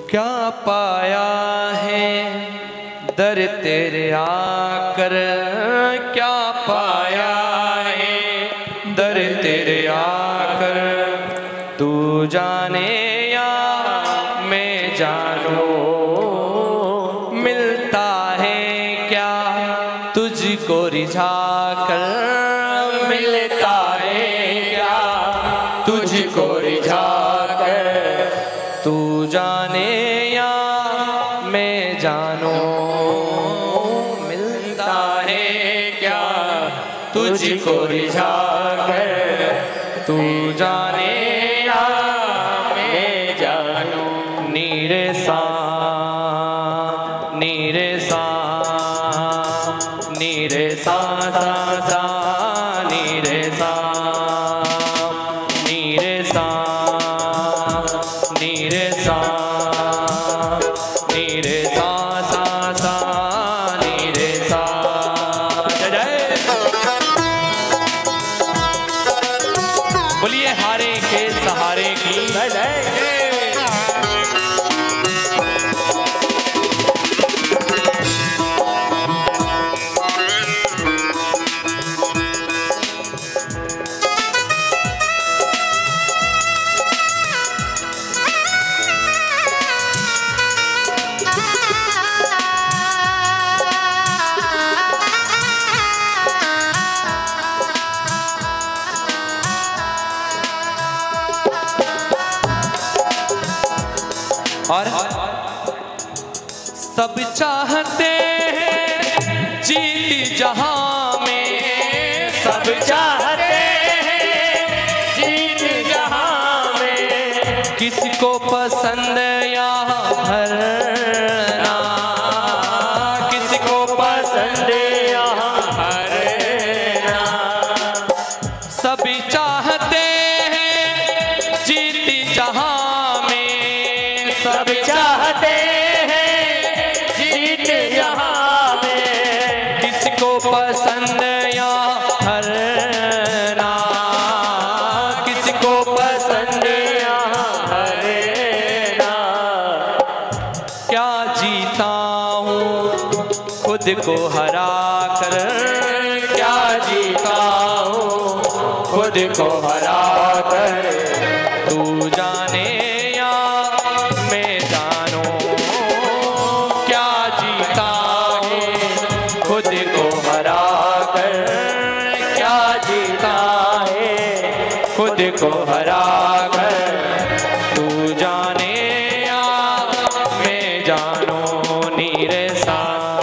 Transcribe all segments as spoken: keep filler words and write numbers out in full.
क्या पाया है दर तेरे आकर, क्या पाया है दर तेरे आकर, तू जाने या मैं जानू, मिलता है क्या तुझको रिझा कर, मिलता है क्या तुझको रिझा कर, तू जाने या मैं जानू, मिलता है क्या तुझको रिझा कर, तू जाने या मैं जानू। नीरे सा नीरे सा नीरे सा सा सा नीरे सा नीरे सा नीरे सा नीरे सा सा सा नीरे सा। जय जय बोलिए हारे के सहारे की जय जय। और सब चाहते हैं जीत जहां में, सब चाहते हैं जीत जहां में, किसको पसंद यहाँ हरना, किसको पसंद यहाँ हरना, सब चाहते हैं जीत जहां, सब चाहते हैं जीत यहाँ में, किसको पसंद यहाँ हरना, किसको पसंद यहाँ हरना। क्या जीता हूँ खुद को हरा कर, क्या जीता हूँ खुद को हरा कर, तू जाने खुद को हरा कर, क्या जीता है खुद को हरा कर, तू जाने या मैं जानू। नीरे सा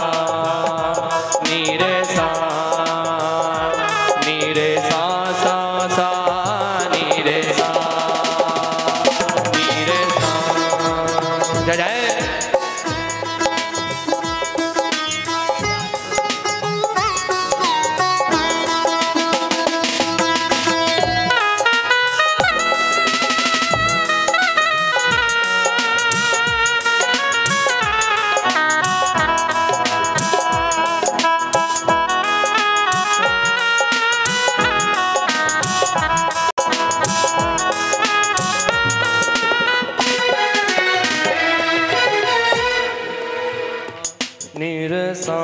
नीरे सा नीरे सा सा सा नीरे सा नीरे सा। जय जय नीरे सा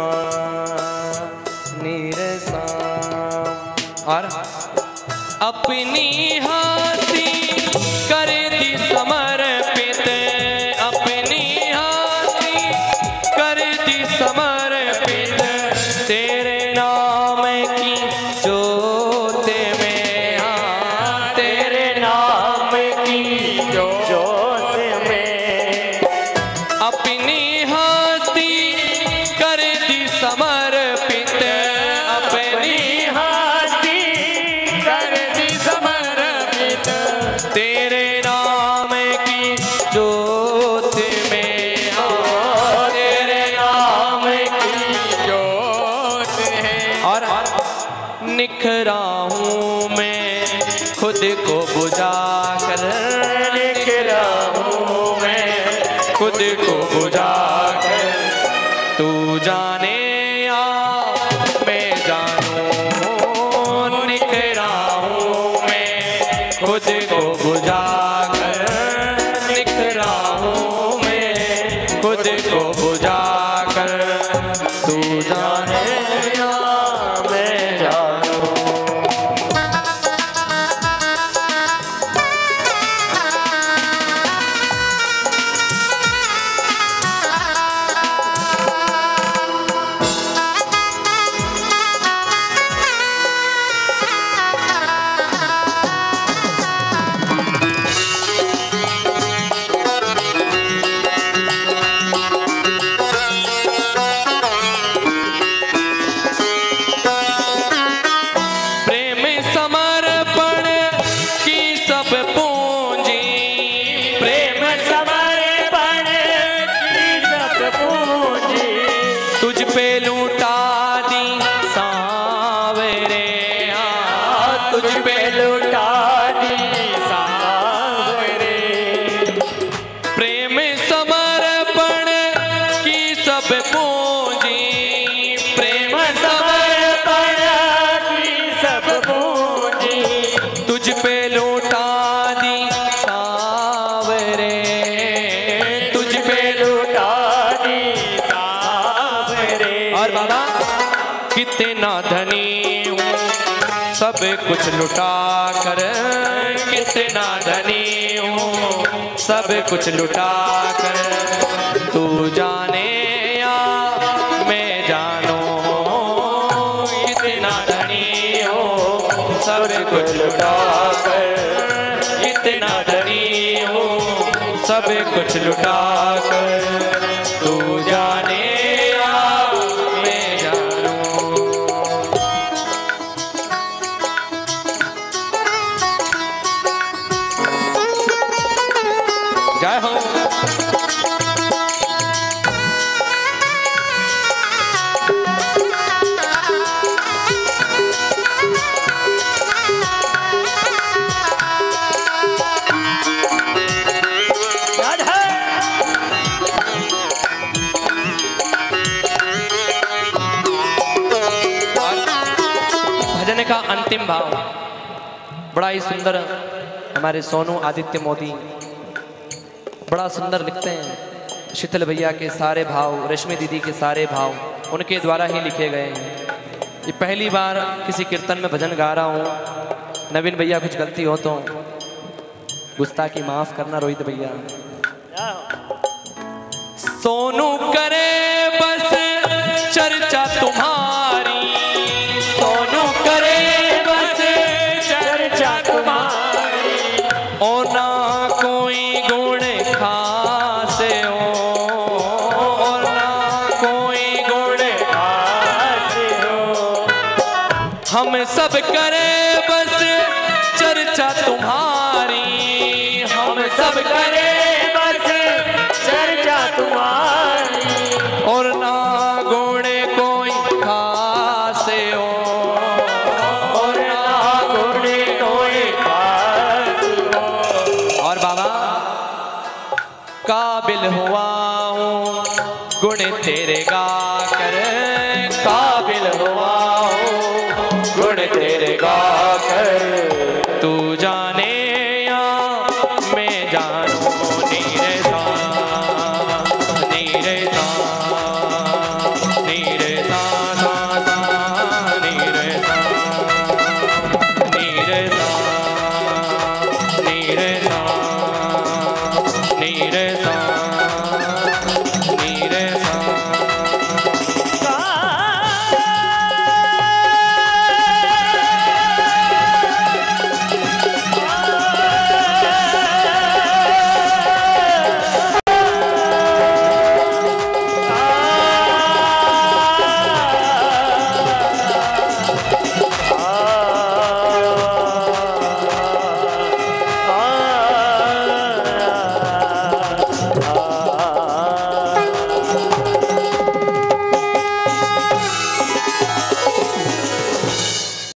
नीरे सा। और अपनी हस्ती कर दी समर्पित, अपनी हस्ती कर दी समर्पित, तेरे नाम की जोत में, हाँ तेरे नाम की जोत में, अपनी समर्पित, अपनी हस्ती कर दी समर्पित, तेरे नाम की जोत में, हाँ तेरे नाम की जोत है। और निखरा हूँ मैं खुद को बुझा कर, निखरा हूँ मैं खुद को बुझा कर, तू जाने मैं जानू, निखरा हूँ मैं खुद को बुझा कर, निखरा हूँ मैं प्रेम समर्पण की सब पूंजी, प्रेम समर्पण की सब पूंजी, तुझ पे लौटा दी सावरे, तुझ पे लौटा दी सावरे। और बाबा कितना धनी हूँ सब कुछ लुटा कर, कितना धनी हूँ सब कुछ लुटा कर, तू जाने या मैं जानू, कितना धनी हूँ सब कुछ लुटा कर, कितना धनी हूँ सब कुछ लुटा कर, तू जाने या मैं जानू। जय हो। भजन का अंतिम भाव बड़ा ही सुंदर, हमारे सोनू आदित्य मोदी बड़ा सुंदर लिखते हैं। शीतल भैया के सारे भाव, रश्मि दीदी के सारे भाव उनके द्वारा ही लिखे गए हैं। ये पहली बार किसी कीर्तन में भजन गा रहा हूँ। नवीन भैया कुछ गलती हो तो गुस्ताखी माफ करना रोहित भैया। सोनू करे बस चर्चा तुम्हारी, सोनू करे बस चर्चा तुम्हारी, और ना कोई गुण खासे हो, और ना कोई गुण खासे हो, हम सब करे बस चर्चा तुम्हारी, हम सब करे बस चर्चा तुम्हारी, और ना गुण कोई खासे हो, और ना गुण कोई खासे हो। और बाबा काबिल हुआ हूँ गुण तेरे गा कर, काबिल हुआ हूँ गुण तेरे गा कर, तू जा